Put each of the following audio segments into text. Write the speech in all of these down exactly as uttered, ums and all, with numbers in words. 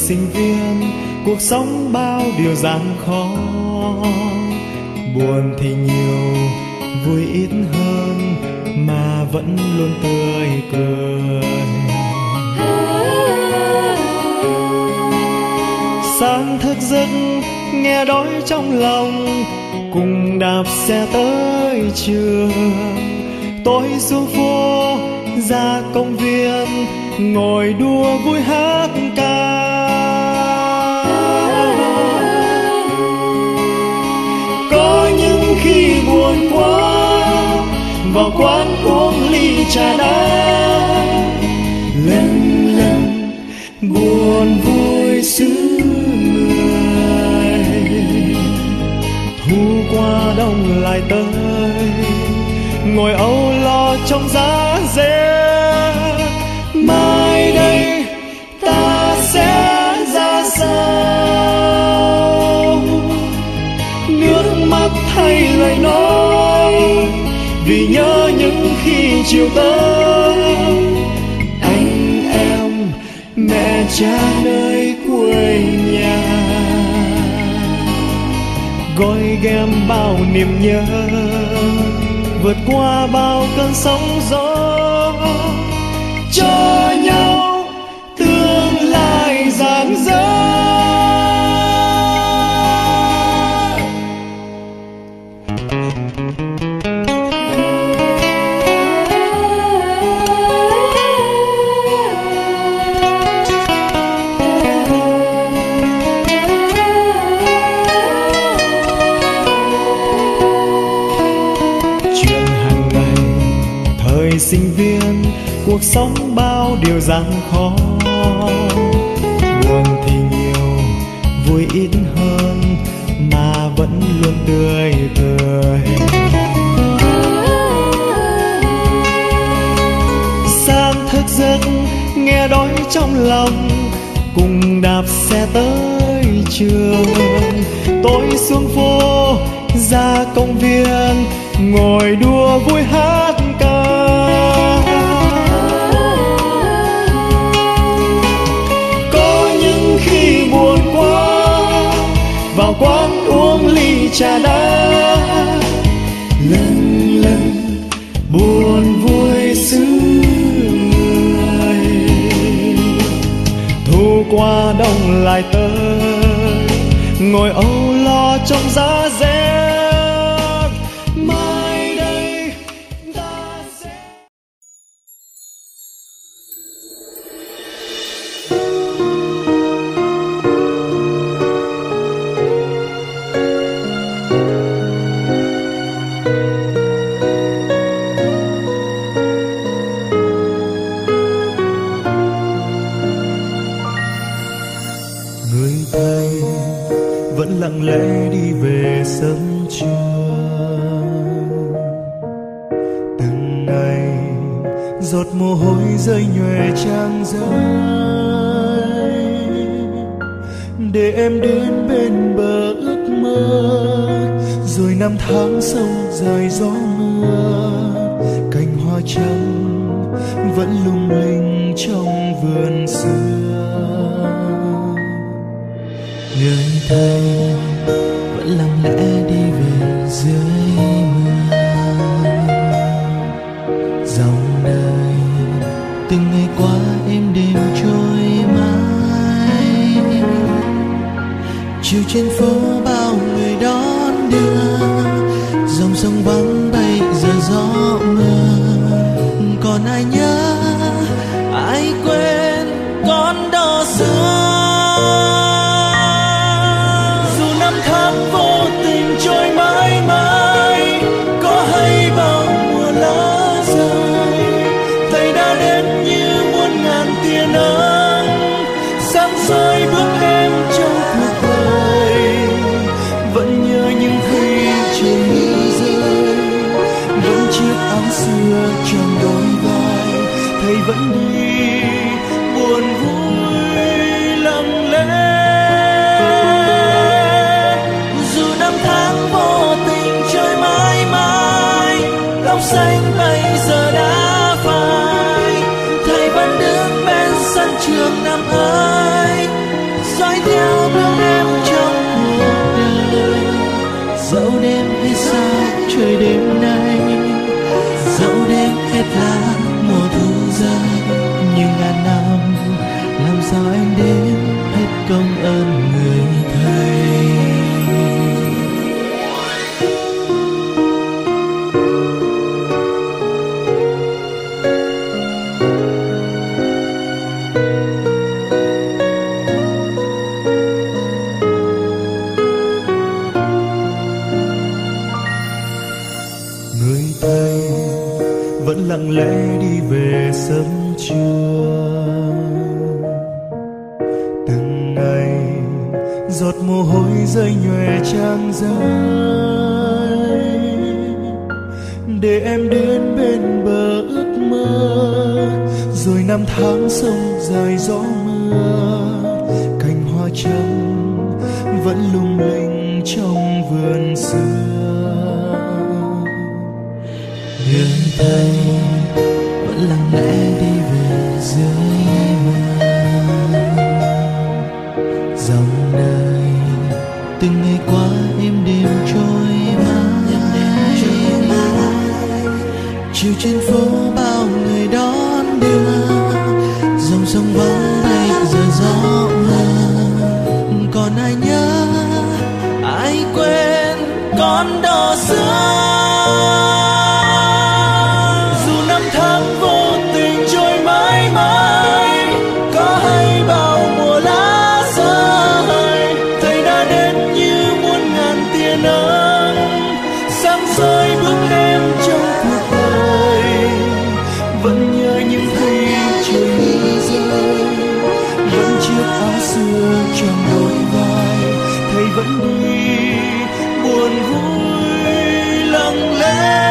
sinh viên, cuộc sống bao điều gian khó. Buồn thì nhiều, vui ít hơn, mà vẫn luôn tươi cười. Sáng thức giấc nghe đói trong lòng, cùng đạp xe tới trường. Tối xuống phố ra công viên, ngồi đua vui hát ca. Có những khi buồn quá, vào quán uống ly trà đá. Lần lần buồn vui xứ người, thu qua đông lại tới, ngồi âu lo trong giá rét. Mai đây ta sẽ ra sao, nước mắt hay lời nói, vì nhớ những khi chiều tới. Anh em mẹ cha nơi quê nhà, gói ghém bao niềm nhớ, vượt qua bao cơn sóng gió, cho nhau tương lai rạng rỡ. Sinh viên, cuộc sống bao điều gian khó. Buồn thì nhiều, vui ít hơn, mà vẫn luôn tươi cười. Sáng thức giấc nghe đói trong lòng, cùng đạp xe tới trường. Tối xuống phố ra công viên, ngồi đua vui hát ca. Có những khi buồn quá, vào quán uống ly trà đá. Lần lần buồn vui xứ người, thu qua đông lại tới, ngồi âu lo trong giá rét. Lặng lẽ đi về sân trường, từng ngày giọt mồ hôi rơi nhoè trang giấy, để em đến bên bờ ước mơ. Rồi năm tháng sâu dài gió mưa, cành hoa trắng vẫn lung linh trong vườn xưa. Người thầy vẫn lặng lẽ đi về dưới mưa. Dòng đời từng ngày qua êm đềm trôi mãi. Chiều trên phố bao người đón đưa, dòng sông vắng bay giờ gió mưa. Còn ai nhớ ai quên con đò xưa. Vô tình trôi mãi mãi, có hay bao mùa lá rơi. Thầy đã đến như muôn ngàn tia nắng, sáng soi bước em trong cuộc đời. Vẫn nhớ những khi trời mưa rơi, vẫn chiếc áo xưa tròn đôi vai. Thầy vẫn đi buồn vui lặng lẽ. Xanh bây giờ đã phai, thầy vẫn đứng bên sân trường năm ấy. dẫu đêm hết sao trời đêm nay, dẫu đêm hết lá mùa thu rơi, nhưng ngàn năm làm sao em đến hết công ơn người thầy. Người thầy vẫn lặng lẽ đi về sớm trưa, từng ngày giọt mồ hôi rơi nhòe trang giấy, để em đến bên bờ ước mơ. Rồi năm tháng sông dài gió mưa, cành hoa trắng vẫn lung linh trong vườn xưa. Người thầy vẫn lặng lẽ đi về dưới mưa, dòng đời từng ngày qua êm đềm trôi mãi. Chiều trên phố bao người đón đưa, dòng sông vắng bây giờ gió mưa. Còn ai nhớ ai quên con đò xưa. Trong đôi vai thầy vẫn đi buồn vui lặng lẽ.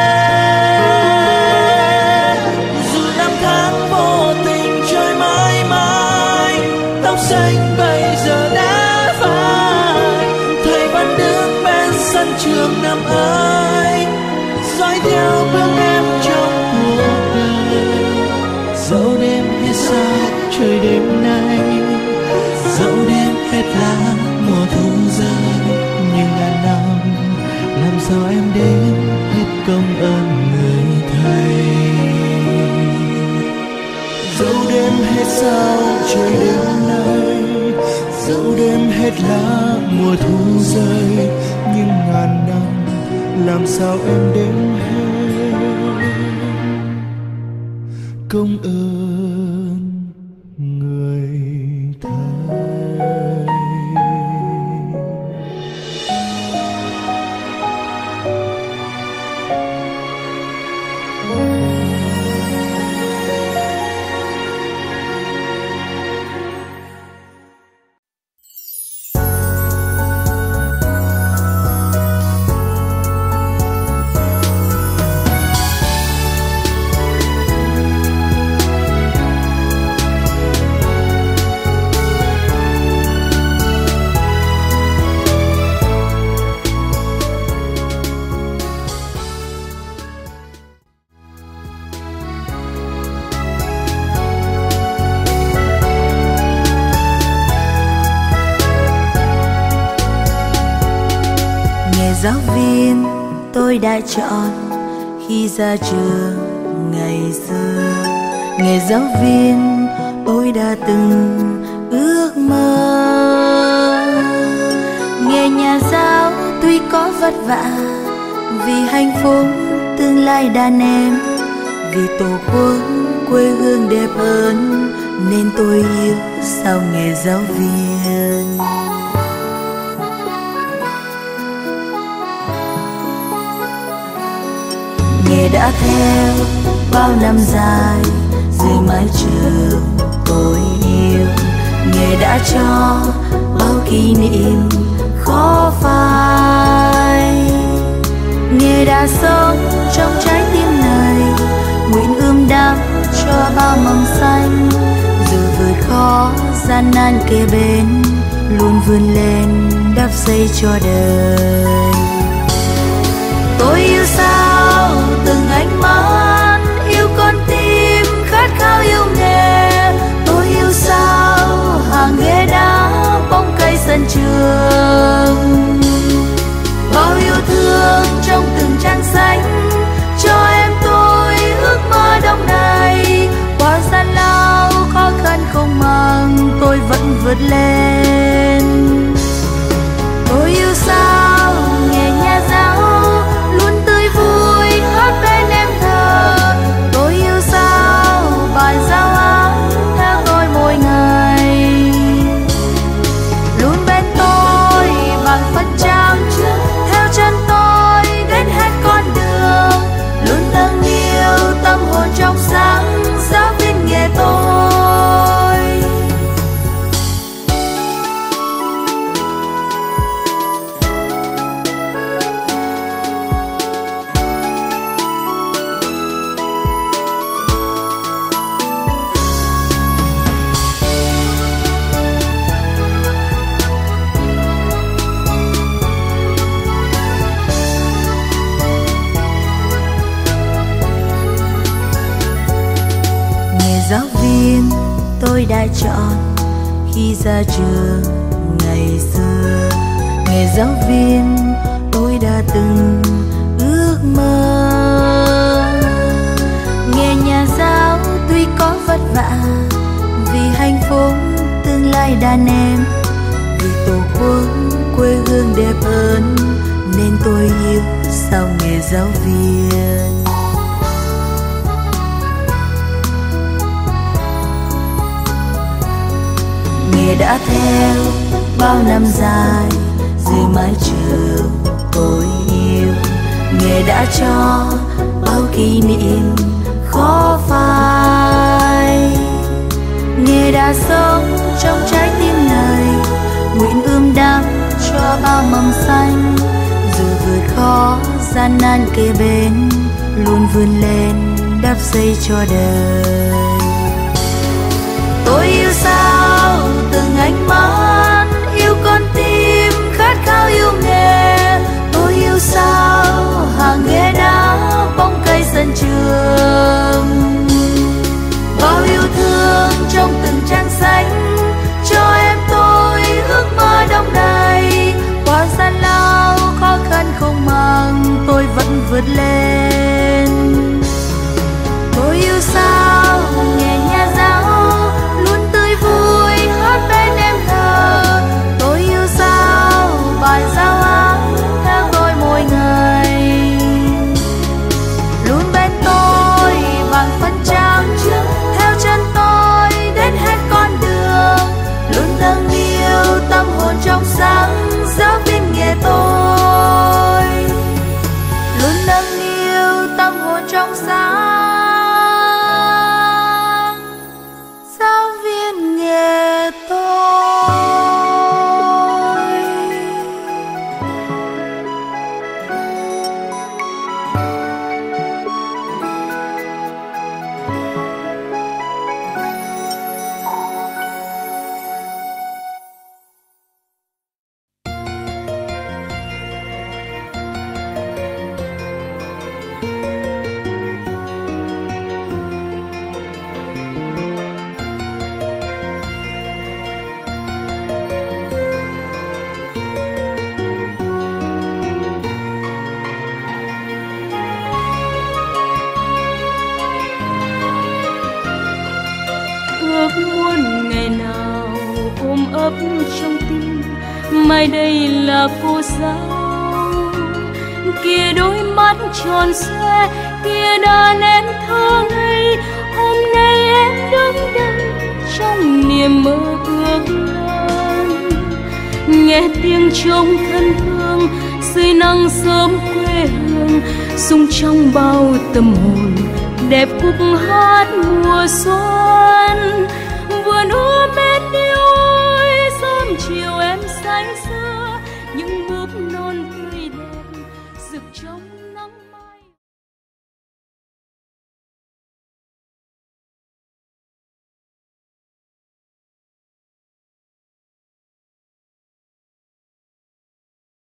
Dù năm tháng vô tình trôi mãi mãi, tóc xanh bây giờ đã phai, thầy vẫn đứng bên sân trường năm ấy, dõi theo bước em trong cuộc đời. Dẫu đêm hết sao trời đêm nay, dẫu đêm hết lá mùa thu rơi, nhưng ngàn năm làm sao em đến hết công ơn người thầy. Dẫu đêm hết sao trời đêm nay, dẫu đêm hết lá mùa thu rơi, nhưng ngàn năm làm sao em đến hết công ơn người thầy. Giáo viên tôi đã chọn khi ra trường ngày xưa, nghề giáo viên tôi đã từng ước mơ. Nghề nhà giáo tuy có vất vả, vì hạnh phúc tương lai đàn em, vì tổ quốc quê hương đẹp hơn, nên tôi yêu sao nghề giáo viên. Nghề đã theo bao năm dài dưới mái trường tôi yêu, nghề đã cho bao kỷ niệm khó phai. Nghề đã sống trong trái tim này, nguyện ươm đắp cho bao mầm xanh. Dù vượt khó gian nan kề bên, luôn vươn lên đắp xây cho đời. Tôi yêu sao từng ánh mắt, yêu con tim khát khao yêu nghề. Tôi yêu sao hàng ghế đá bóng cây sân trường, bao yêu thương vượt lên. Tôi yêu sao nghe nhà giáo luôn tươi vui hát bên em thơ. Tôi yêu sao bài giáo án theo tôi mỗi ngày, luôn bên tôi bằng phật trang trước theo chân tôi đến hết con đường, luôn nâng niu tâm hồn trong sáng giáo viên nghề tôi. Giáo viên tôi đã chọn khi ra trường ngày xưa, nghề giáo viên tôi đã từng ước mơ. Nghề nhà giáo tuy có vất vả vì hạnh phúc tương lai đàn em, vì tổ quốc quê hương đẹp hơn nên tôi yêu sao nghề giáo viên. Nghề đã theo bao năm dài dưới mái trường tôi yêu, nghề đã cho bao kỷ niệm khó phai. Nghề đã sống trong trái tim này nguyện ươm đắp cho bao mầm xanh, dù vượt khó gian nan kề bên luôn vươn lên đắp xây cho đời. Tôi yêu sao từng ánh mắt yêu con tim khát khao yêu nghề. Tôi yêu sao hàng ghế đá bóng cây sân trường, bao yêu thương trong từng trang sách cho em tôi ước mơ đông đầy. Qua gian lao khó khăn không màng tôi vẫn vượt lên. Tôi yêu sao nghe nhà giáo luôn tươi vui hát bên em thơ. Tôi yêu sao bài giáo án theo tôi mỗi ngày, luôn bên tôi bằng phật trang trước theo chân tôi đến hết con đường, luôn nâng niu tâm hồn trong sáng giáo viên nghề tôi, luôn nâng niu tâm hồn trong sáng. Trong tim mai đây là cô giáo, kia đôi mắt tròn xoe, kia đàn em thơ ngây. Hôm nay em đứng đây trong niềm mơ ước lớn, nghe tiếng trống thân thương dưới nắng sớm quê hương, rung trong bao tâm hồn đẹp khúc hát mùa xuân. Vườn ươm bên yêu ơi sớm chiều em xanh xanh